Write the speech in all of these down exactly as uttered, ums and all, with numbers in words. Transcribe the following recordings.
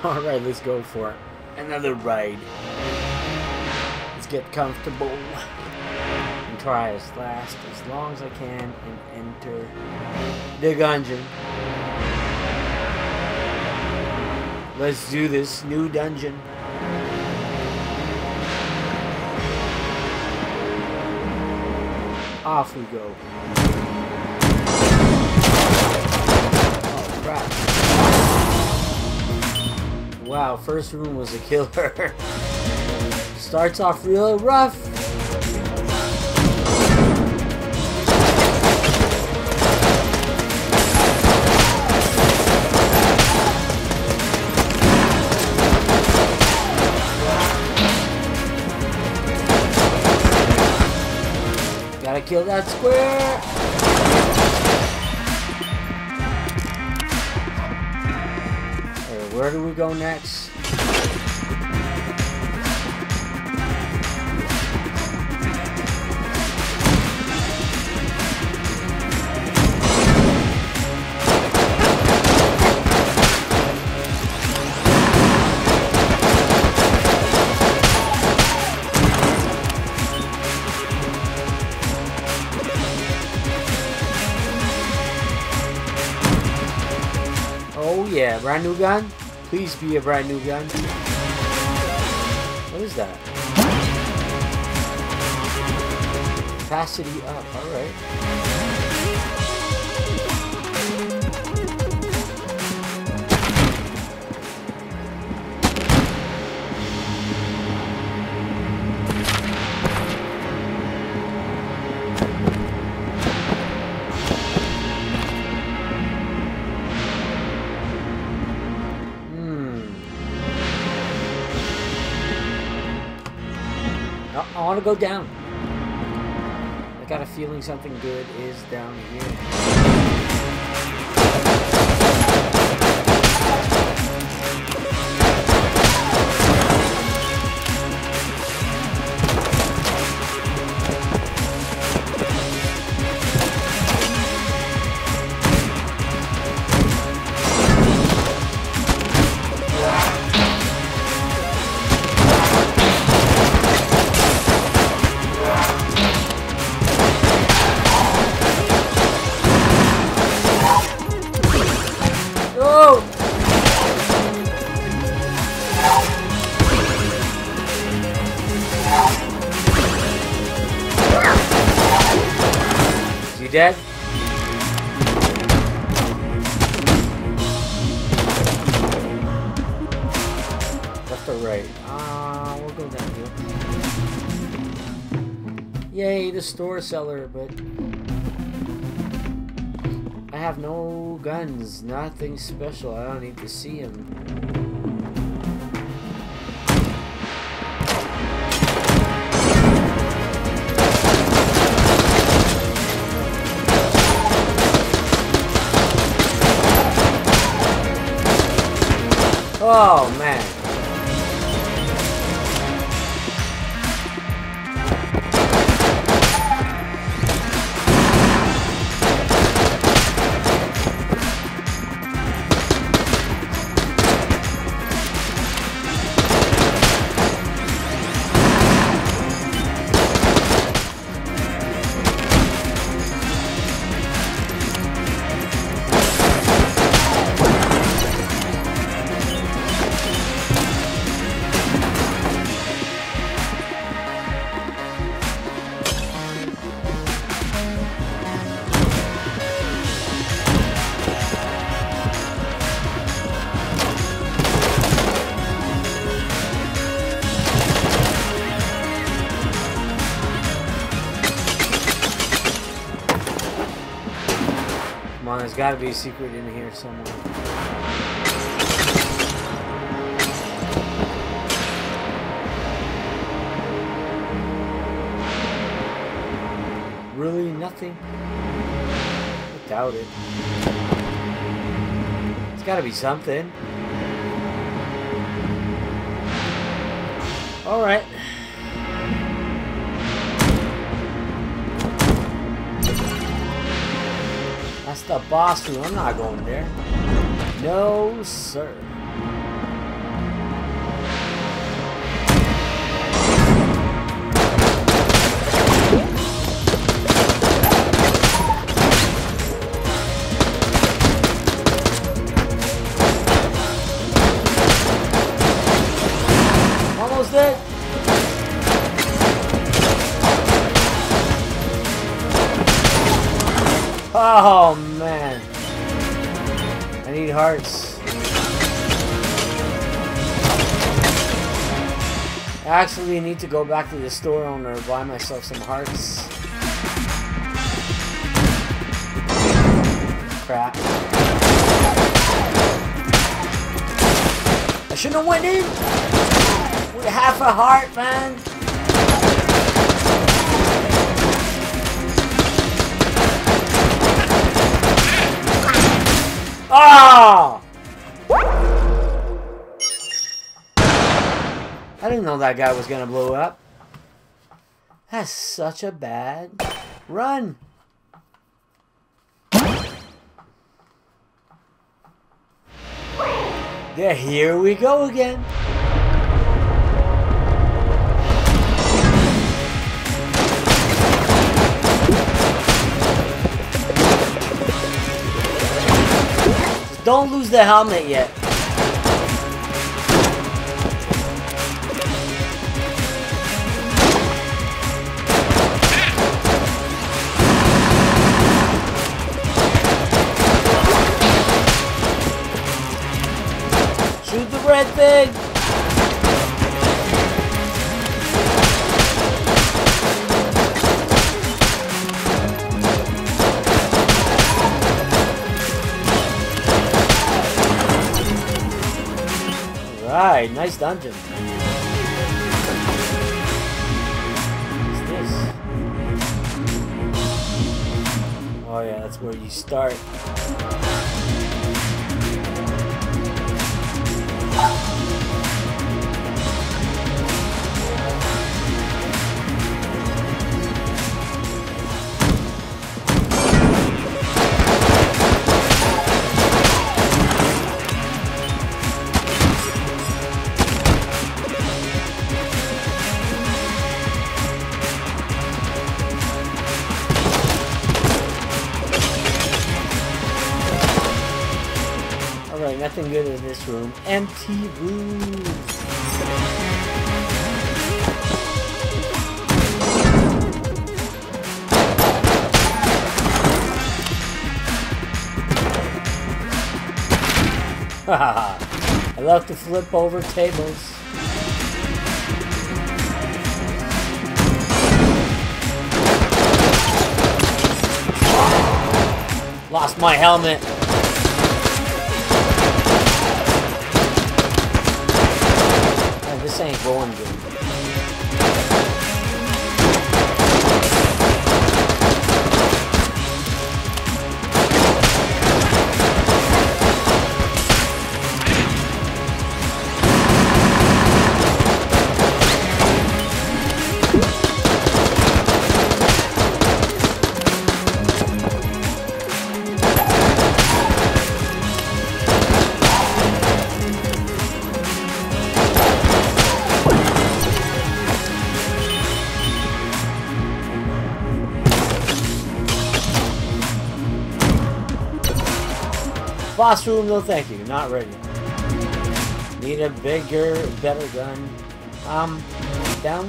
Alright, let's go for it. Another ride. Let's get comfortable and try as last as long as I can and enter the dungeon. Let's do this new dungeon. Off we go. Oh crap. Wow, first room was a killer. Starts off real rough. Gotta kill that square. Okay, where do we go next? Oh yeah, brand new gun? Please be a brand new gun. What is that? Capacity up, alright. I want to go down. I got a feeling something good is down here. You dead? Left or right? Ah, uh, we'll go down here. Yay, the store seller, but I have no guns, nothing special. I don't need to see him. Oh man. Come on, there's gotta be a secret in here somewhere. Really? Nothing? I doubt it. It's gotta be something. Alright. That's the boss room. I'm not going there. No, sir. Oh man. I need hearts. I actually need to go back to the store owner and buy myself some hearts. Crap. I shouldn't have went in with half a heart, man. Ah! I didn't know that guy was gonna blow up. That's such a bad run. Yeah, here we go again. Just don't lose the helmet yet. Shoot the red thing! Alright, nice dungeon. What's this? Oh yeah, that's where you start. Alright, nothing good in this room. Empty room. Haha. I love to flip over tables. Lost my helmet. Man, this ain't going good. Boss room, no thank you, not ready. Need a bigger, better gun. Um, down.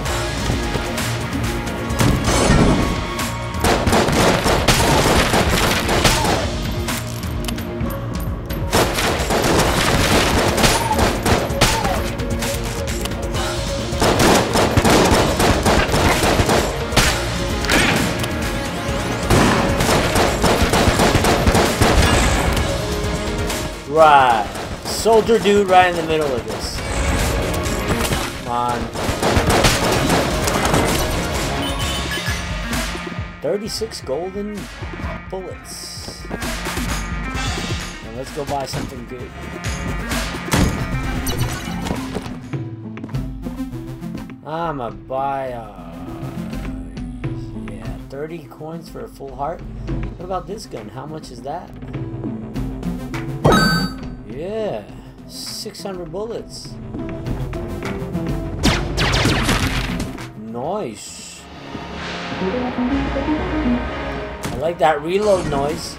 Right. Soldier dude right in the middle of this. Come on. thirty-six golden bullets. Now let's go buy something good. I'ma buy uh yeah, thirty coins for a full heart. What about this gun? How much is that? Yeah, six hundred bullets. Nice. I like that reload noise.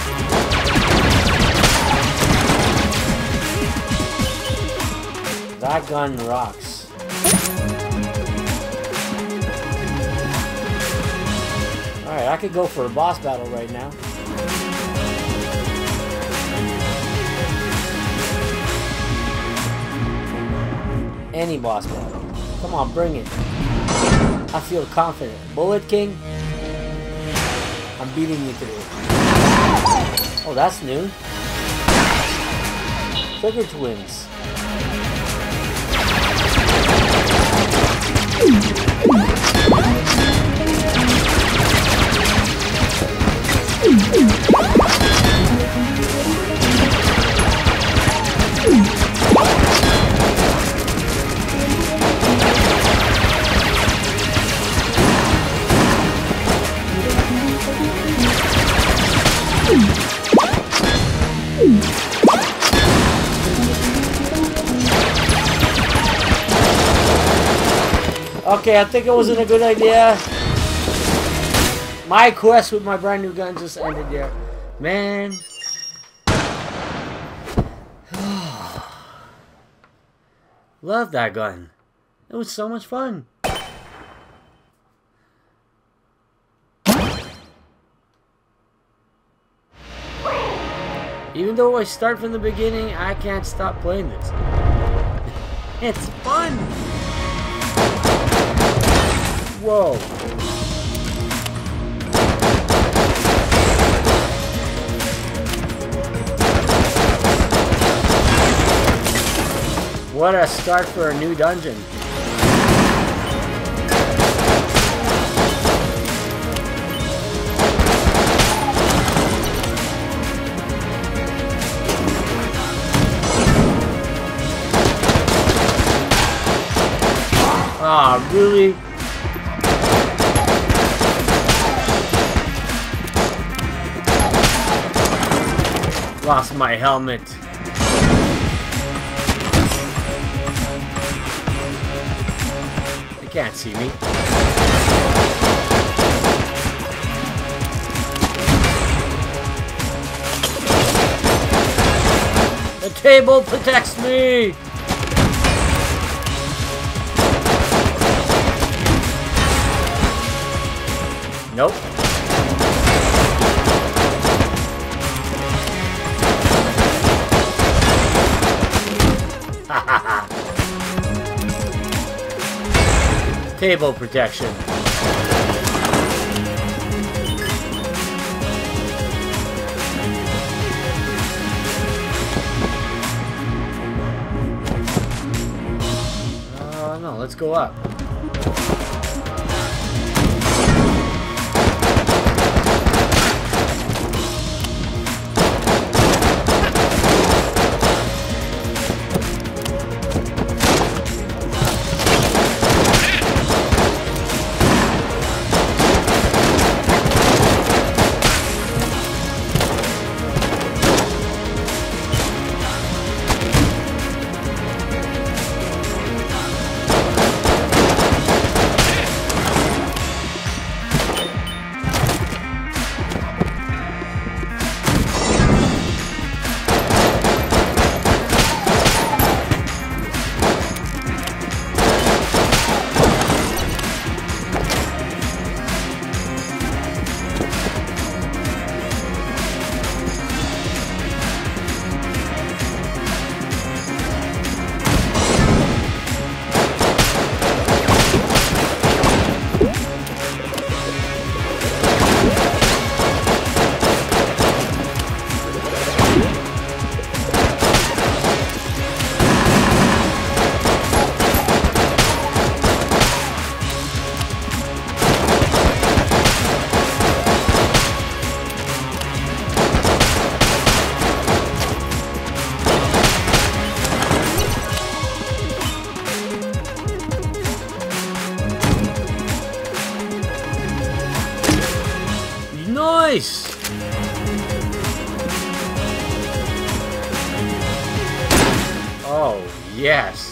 That gun rocks. Alright, I could go for a boss battle right now. any boss battle. Come on, bring it. I feel confident. Bullet King, I'm beating you today. Oh, that's new. Trigger Twins. Okay, I think it wasn't a good idea. My quest with my brand new gun just ended there. Man. Love that gun. It was so much fun. Even though I start from the beginning, I can't stop playing this. It's fun. Whoa. What a start for a new dungeon. Ah, really? Lost my helmet. They can't see me. The table protects me! Nope. Table protection. Oh no, let's go up. Nice! Oh, yes.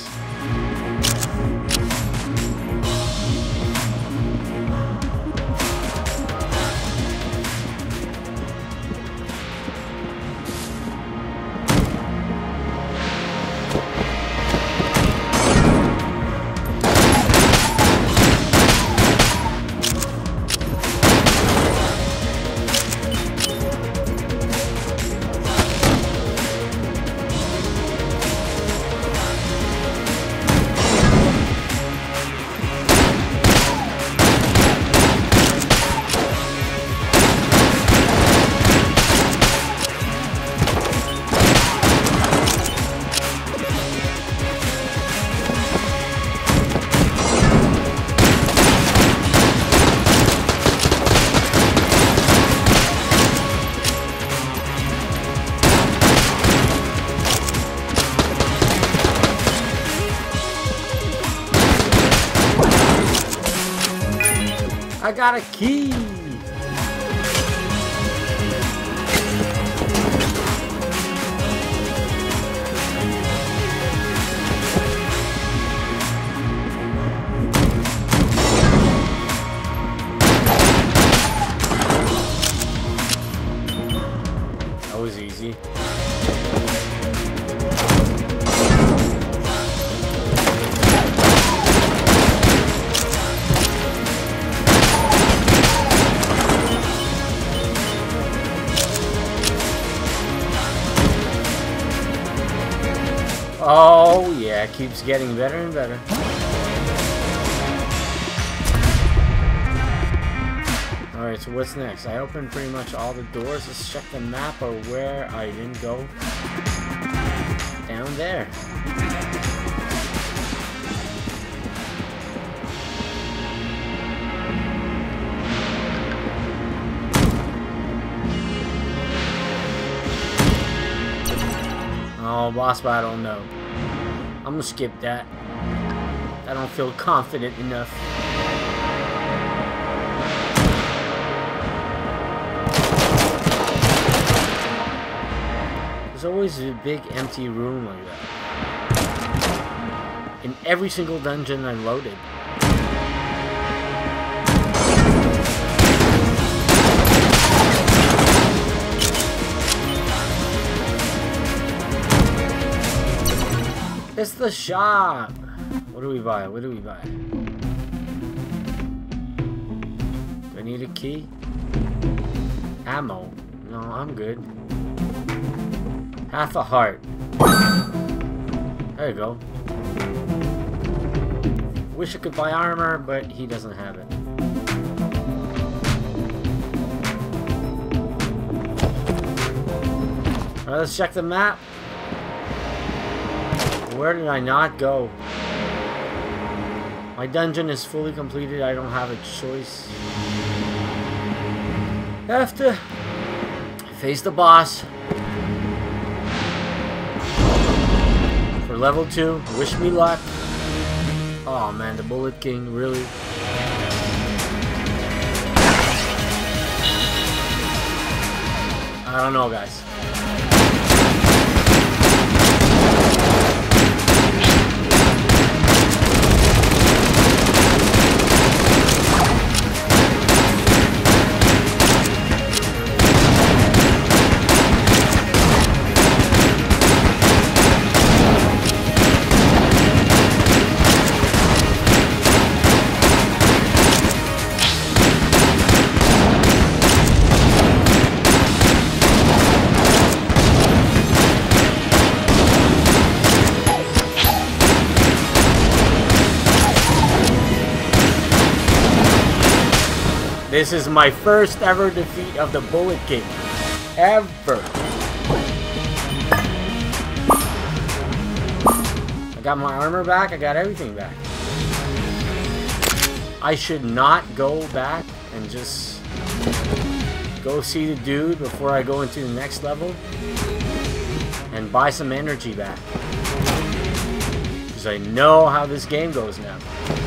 I got a key! That was easy. Oh yeah, it keeps getting better and better. Alright, so what's next? I opened pretty much all the doors. Let's check the map or where I didn't go. Down there. Oh, boss battle, no. I'm gonna skip that. I don't feel confident enough. There's always a big empty room like that. In every single dungeon I loaded. It's the shop! What do we buy? What do we buy? Do I need a key? Ammo? No, I'm good. Half a heart. There you go. Wish I could buy armor, but he doesn't have it. Alright, let's check the map. Where did I not go? My dungeon is fully completed. I don't have a choice. I have to face the boss. For level two. Wish me luck. Oh man, the Bullet King, really? I don't know, guys. This is my first ever defeat of the Bullet King. Ever. I got my armor back. I got everything back. I should not go back and just go see the dude before I go into the next level and buy some energy back. Because I know how this game goes now.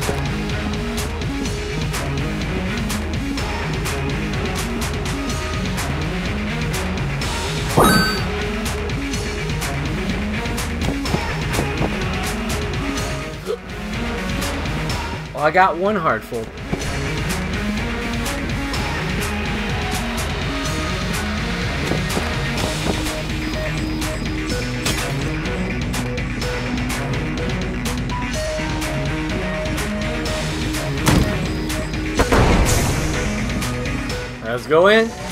Well, I got one heart full. Let's go in.